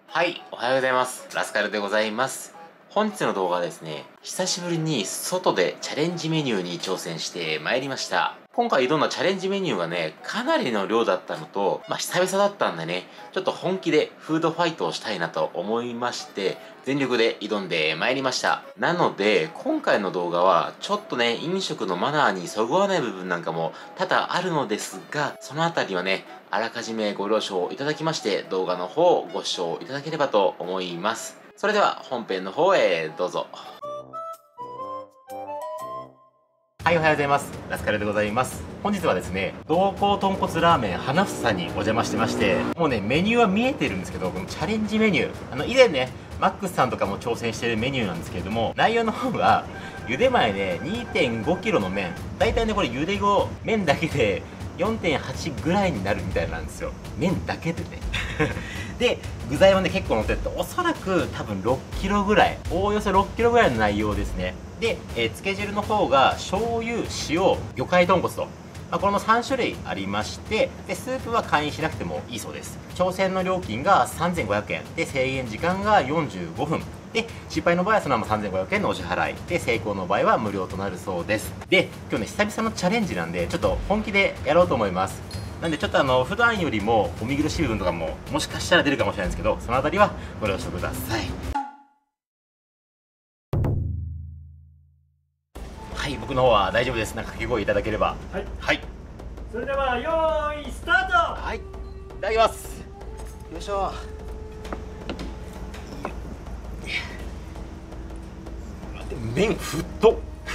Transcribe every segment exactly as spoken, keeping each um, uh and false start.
はい、おはようございます。ラスカルでございます。本日の動画はですね、久しぶりに外でチャレンジメニューに挑戦してまいりました。今回挑んだチャレンジメニューがね、かなりの量だったのと、まあ久々だったんでね、ちょっと本気でフードファイトをしたいなと思いまして、全力で挑んでまいりました。なので、今回の動画は、ちょっとね、飲食のマナーにそぐわない部分なんかも多々あるのですが、そのあたりはね、あらかじめご了承いただきまして、動画の方をご視聴いただければと思います。それでは本編の方へどうぞ。はい、おはようございます。ラスカルでございます。本日はですね、同光豚骨ラーメン花房さんにお邪魔してまして、もうね、メニューは見えてるんですけど、このチャレンジメニュー、あの、以前ね、マックスさんとかも挑戦してるメニューなんですけれども、内容の方が、茹で前ね、にてんごキロの麺、だいたいね、これ茹で後、麺だけで、よんてんはち ぐらいになるみたいなんですよ。麺だけでね。で、具材はね、結構乗ってて、おそらく多分ろっキロぐらい、おおよそろっキロぐらいの内容ですね。で、えー、つけ汁の方が、醤油、塩、魚介豚骨と、まあ、このさん種類ありまして、で、スープは会員しなくてもいいそうです。挑戦の料金がさんぜんごひゃくえん。で、制限時間がよんじゅうごふん。で、失敗の場合はそのままさんぜんごひゃくえんのお支払い。で、成功の場合は無料となるそうです。で、今日ね、久々のチャレンジなんで、ちょっと本気でやろうと思います。なんでちょっとあの、普段よりもお見苦しい部分とかも、もしかしたら出るかもしれないんですけど、そのあたりはご了承ください。はい、僕の方は大丈夫です。なんか掛け声いただければ。 はい。 はい。 それでは、よーい、スタート。 はい。いただきます。よいしょ。麺ふっと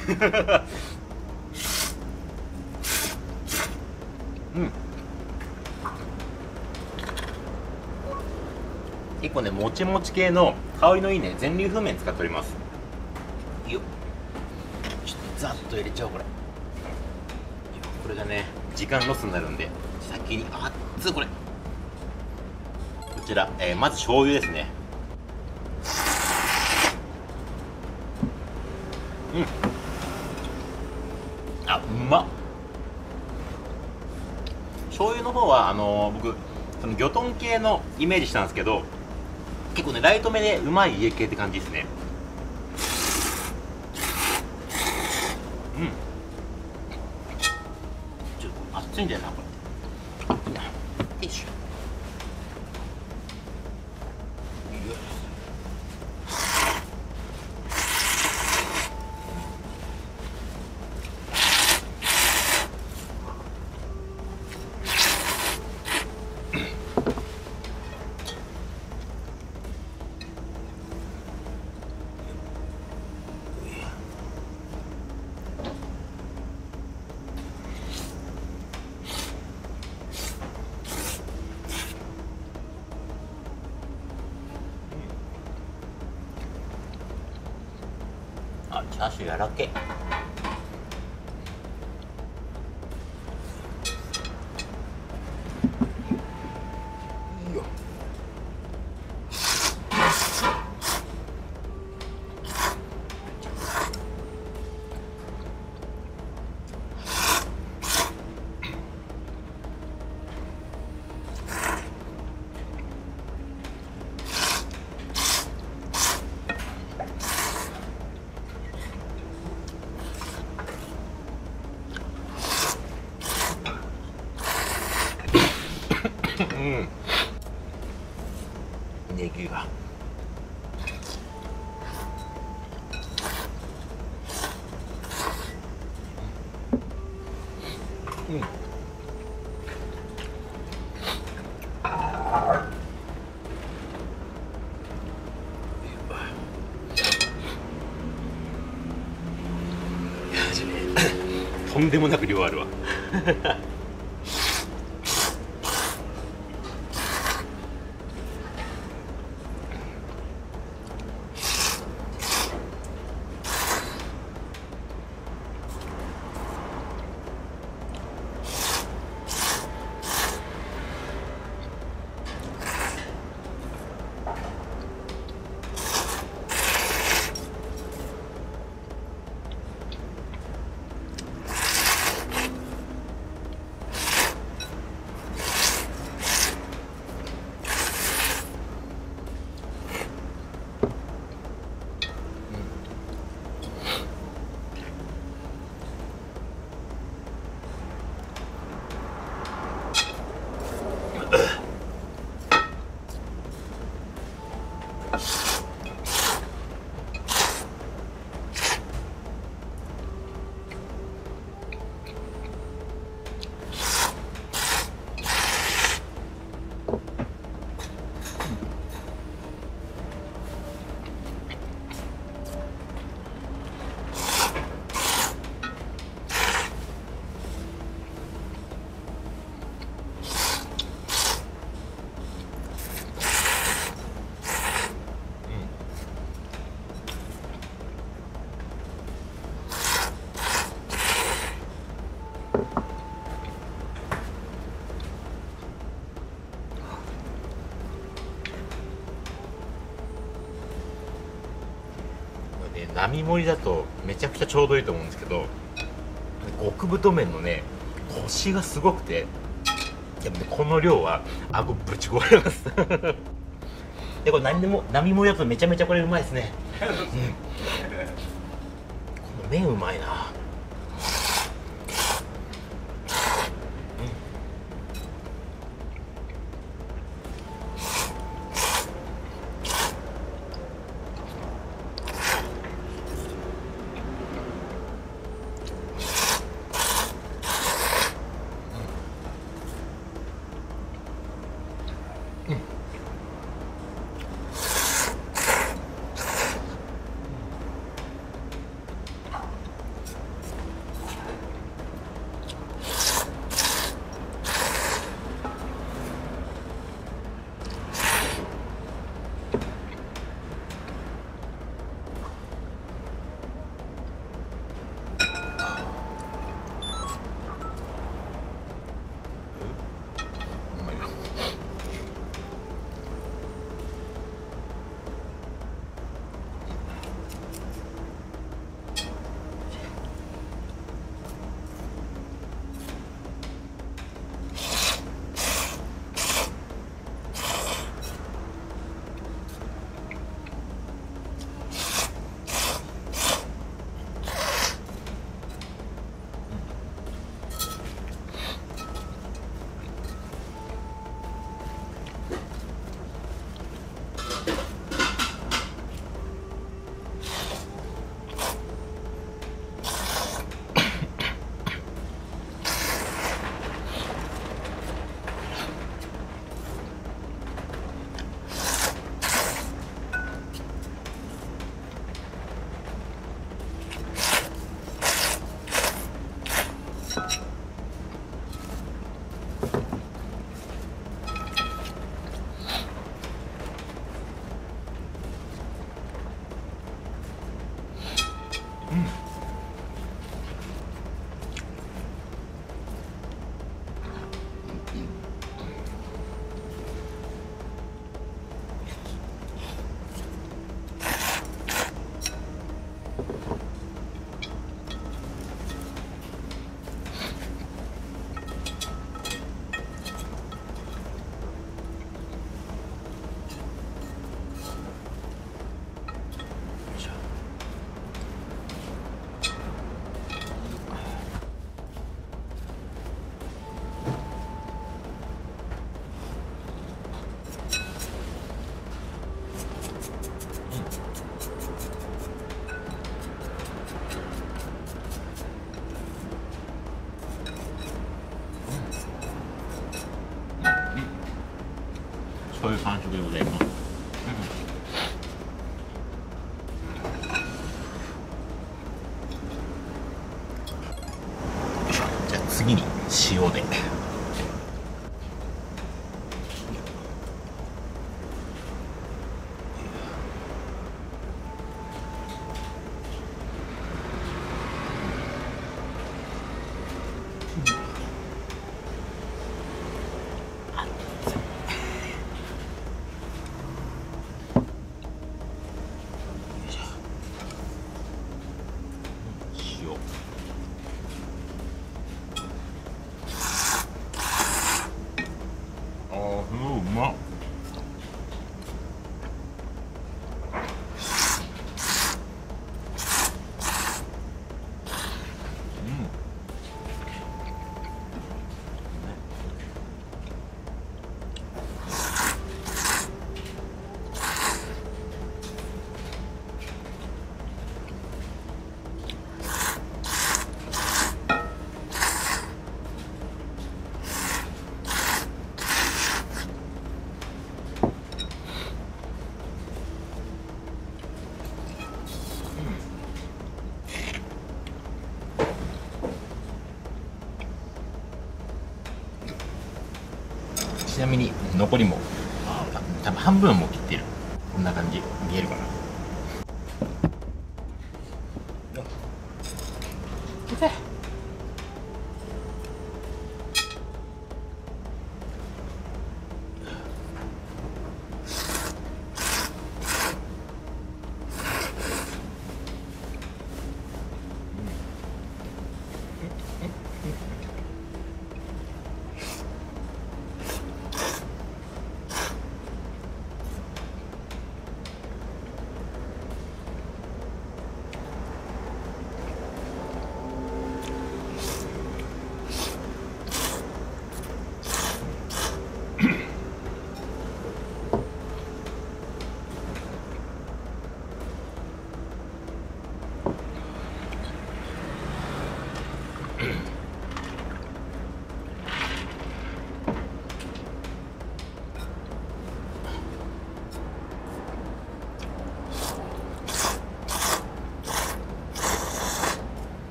うん結構ねもちもち系の香りのいいね全粒粉麺使っております。よっ、ちょっとざっと入れちゃおう。これこれがね時間ロスになるんで先にあっつこれこちら、えー、まず醤油ですね。うん、あ、うまっ。醤油の方はあのー、僕その魚豚系のイメージしたんですけど、結構ねライトめでうまい家系って感じですね。うん、ちょっと熱いんだよなこれ。よいしょ。あ、チャーシューやらけ。いいよ。うん、ネギがうんとんでもなく量あるわ。 並盛りだとめちゃくちゃちょうどいいと思うんですけど、極太麺のねコシがすごくて、でもねこの量は顎ぶち壊れますでこれ何でも並盛りだとめちゃめちゃこれうまいですね、うん、この麺うまいな。 そういう感触でございます。じゃあ次に塩で。うまっ。ちなみに残りも多分半分も切ってる。こんな感じ見えるかな。痛い。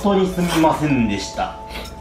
遅にすみませんでした。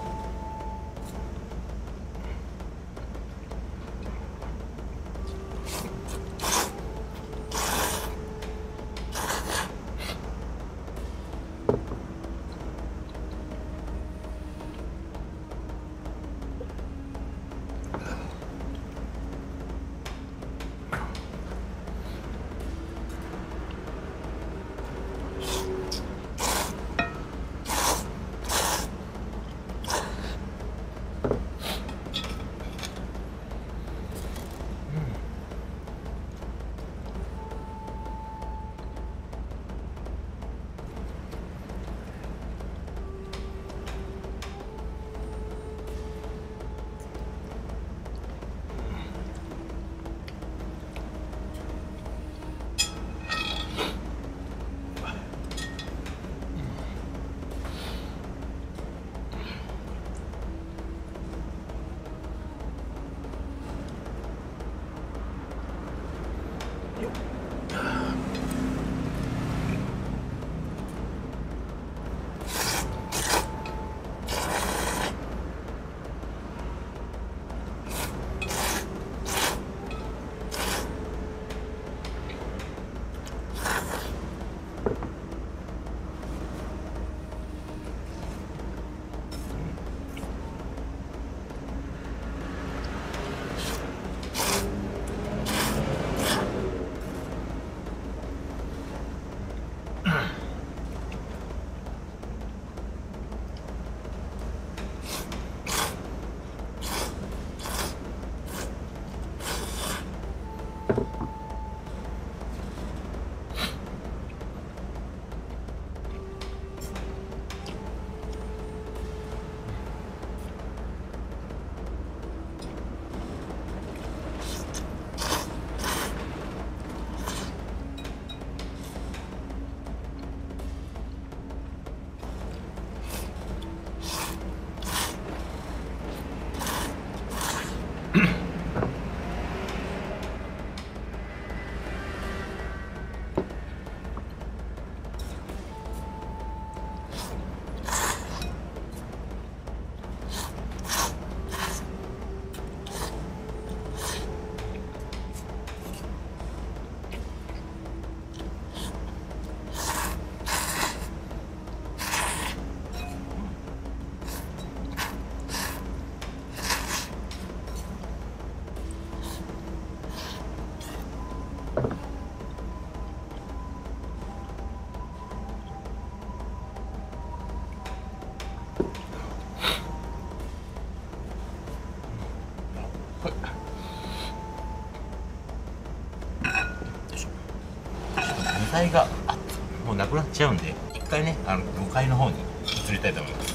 野菜があもうなくなっちゃうんで、一回ねあのごかいの方に移りたいと思います。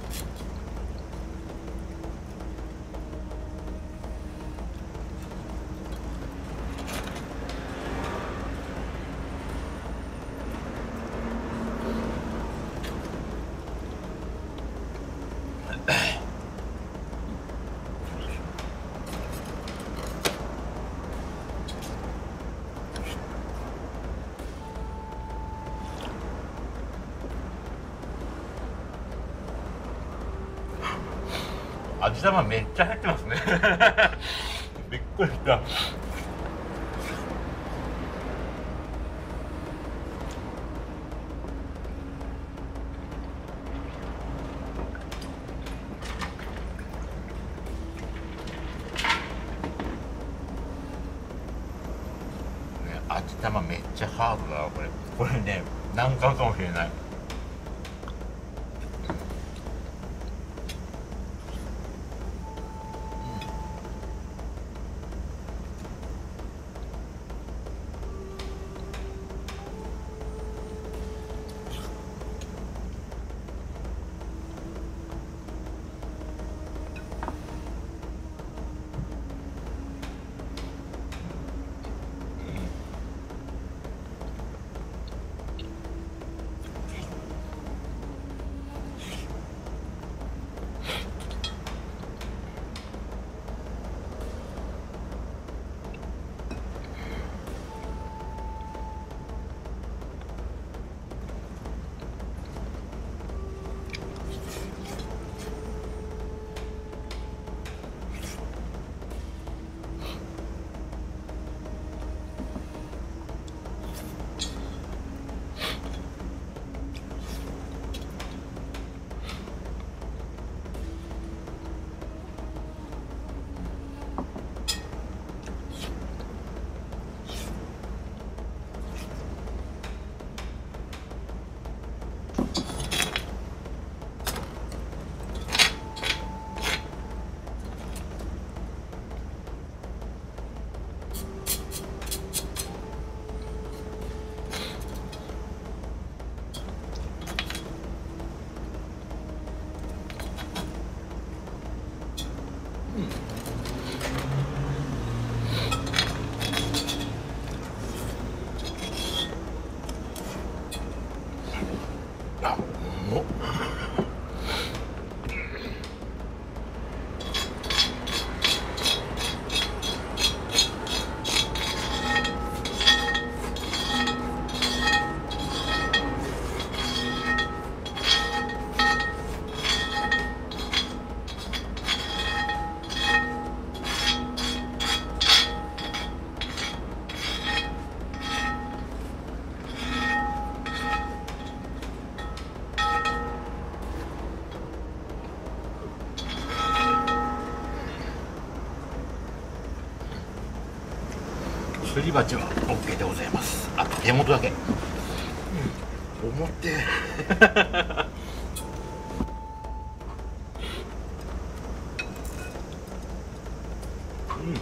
味玉めっちゃ入ってますねびっくりした。味玉めっちゃハードだわこれ。これね難関かもしれない。 すり鉢は OK でございます。あと手元だけ、うん、重ってうん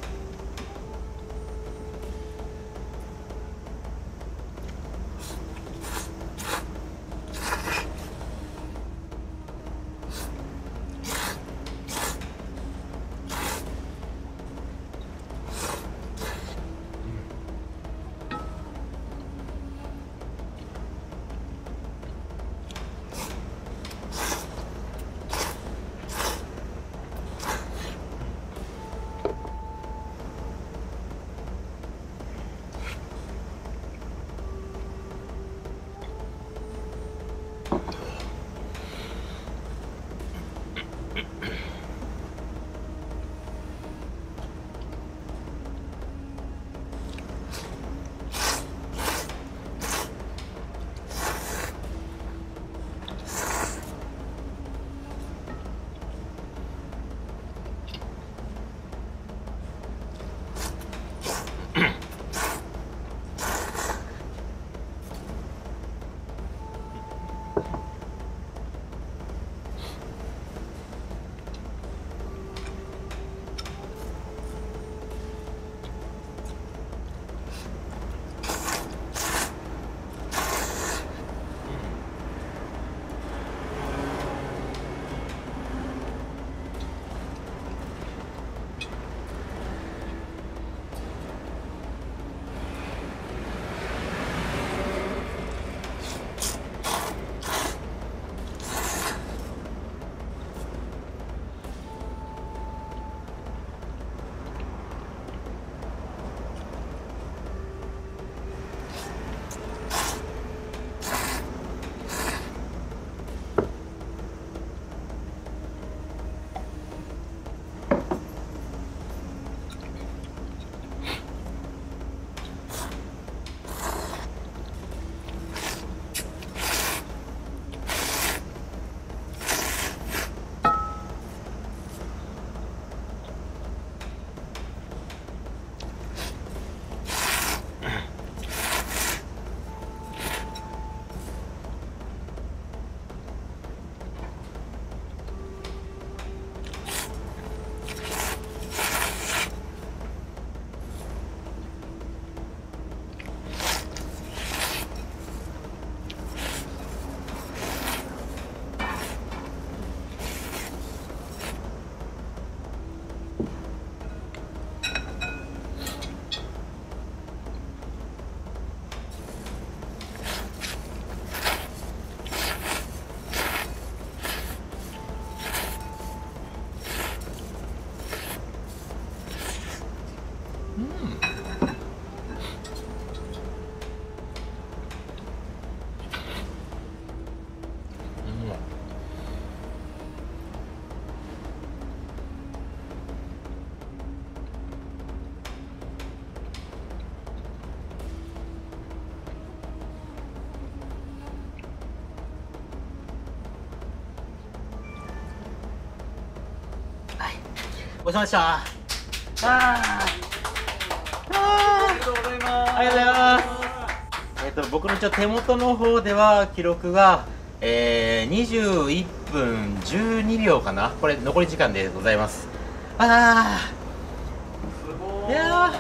ごちそうさまでした。あありがとうございます。ありがとうございます。えっと僕の一応手元の方では記録が、えー、にじゅういっぷんじゅうにびょうかな。これ残り時間でございます。ああすごい。いや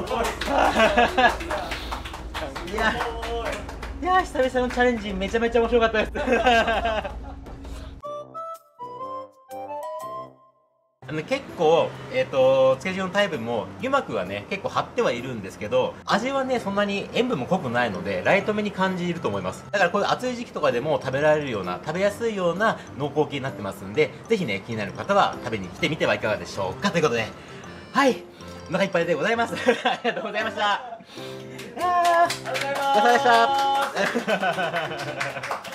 ーいやいや久々のチャレンジめちゃめちゃ面白かったですあの結構、えーと、つけ汁のタイプも油膜はね結構張ってはいるんですけど、味はねそんなに塩分も濃くないのでライトめに感じると思います。だからこういう暑い時期とかでも食べられるような食べやすいような濃厚系になってますんで、ぜひね気になる方は食べに来てみてはいかがでしょうかということで、はい、お腹いっぱいでございますありがとうございました。ありがとうございます。お疲れ様でした